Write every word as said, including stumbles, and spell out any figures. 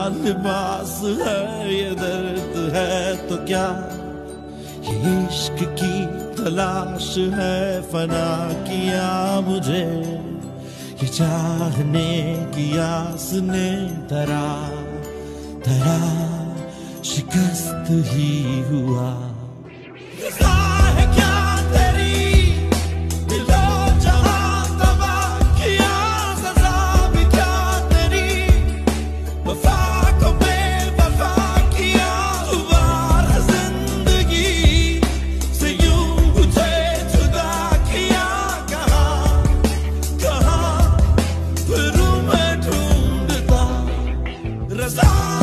लिबास है, ये दर्द है तो क्या, ये इश्क की तलाश है, फना किया मुझे ये चाहने की आस ने, तरा तरा शिकस्त ही हुआ। Reza